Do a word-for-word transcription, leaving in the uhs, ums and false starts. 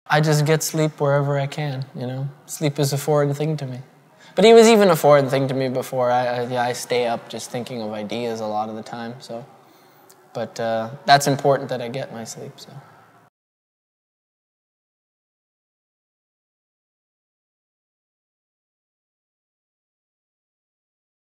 I just get sleep wherever I can, you know? Sleep is a foreign thing to me. But it was even a foreign thing to me before. I, I, yeah, I stay up just thinking of ideas a lot of the time, so. But uh, that's important that I get my sleep, so.